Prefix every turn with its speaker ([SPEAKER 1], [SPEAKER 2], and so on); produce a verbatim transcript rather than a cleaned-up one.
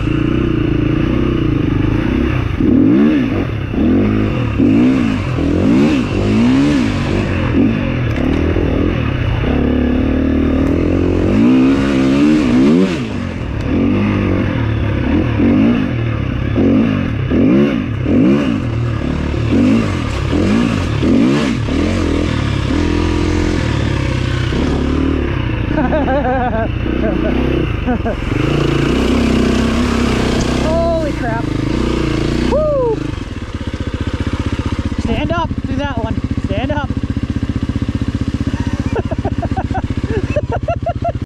[SPEAKER 1] Holy crap. Woo! Stand up through that one.